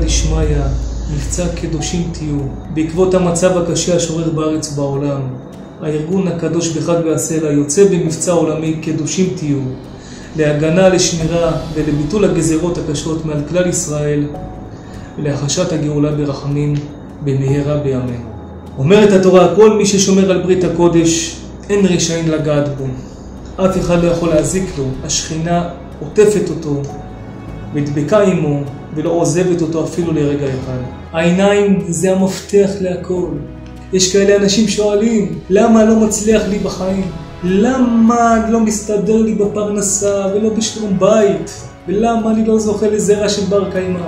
דשמיא, מבצע קדושים תהיו. בעקבות המצב הקשה השורר בארץ ובעולם, הארגון הקדוש בחג והסלע יוצא במבצע עולמי קדושים תהיו, להגנה, לשמירה ולביטול הגזרות הקשות מעל כלל ישראל, ולהחשת הגאולה ברחמים במהרה בימינו. אומרת התורה, כל מי ששומר על ברית הקודש, אין רשעים לגעת בו. אף אחד לא יכול להזיק לו, השכינה עוטפת אותו, ודבקה עמו, ולא עוזבת אותו אפילו לרגע אחד. העיניים זה המפתח להכל. יש כאלה אנשים שואלים, למה לא מצליח לי בחיים? למה לא מסתדר לי בפרנסה ולא בשלום בית? ולמה אני לא זוכה לזרע של בר קיימא?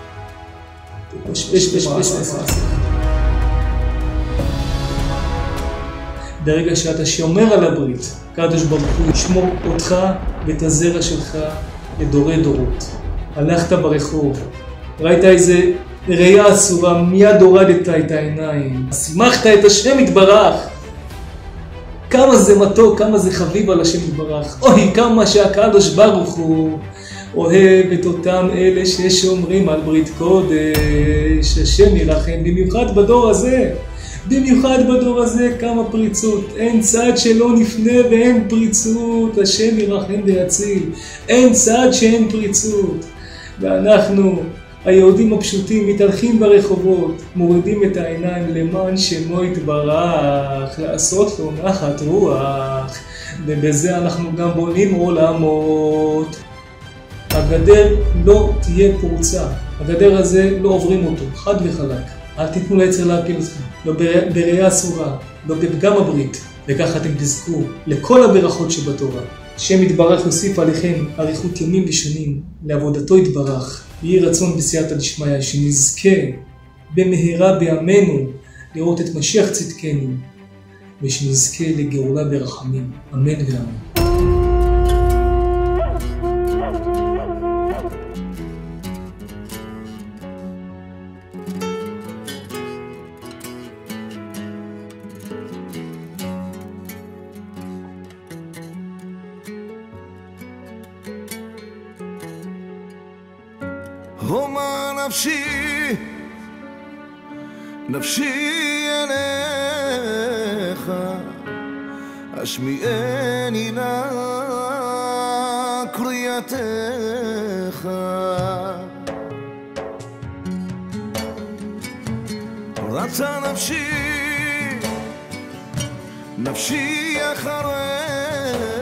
ברגע שאתה שומר על הברית, הקדוש ברוך הוא ישמור אותך ואת הזרע שלך לדורי דורות. הלכת ברחוב, ראית איזה ראייה אסורה, מיד הורדת את העיניים, שמחת את השם יתברך. כמה זה מתוק, כמה זה חביב על השם יתברך. אוי, כמה שהקדוש ברוך הוא אוהב את אותם אלה ששומרים על ברית קודש. השם ירחם, במיוחד בדור הזה. במיוחד בדור הזה כמה פריצות. אין צד שלא נפנה ואין פריצות. השם ירחם ויציל. אין צד שאין פריצות. ואנחנו, היהודים הפשוטים, מתהלכים ברחובות, מורידים את העיניים למען שמו יתברך, לעשות לו נחת רוח, ובזה אנחנו גם בונים עולמות. הגדר לא תהיה פרוצה, הגדר הזה לא עוברים אותו, חד וחלק. אל תיתנו ליצר להפיל אתכם, לא בראייה אסורה, לא בפגם הברית, וכך אתם תזכו לכל הברכות שבתורה. השם יתברך יוסיף עליכם אריכות ימים ושנים, לעבודתו יתברך. יהי רצון בסייעתא דשמיא שנזכה במהרה בימינו לראות את משיח צדקנו, ושנזכה לגאולה ברחמים. אמן ואמן. הומה נפשי, נפשי אליך, השמיעני נא קריאתך. רצה נפשי, נפשי אחריך,